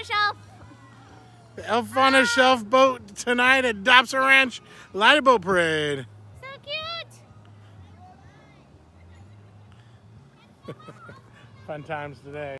Shelf. The Elf on a Shelf boat tonight at Dobson Ranch Lighted Boat Parade. So cute. Fun times today.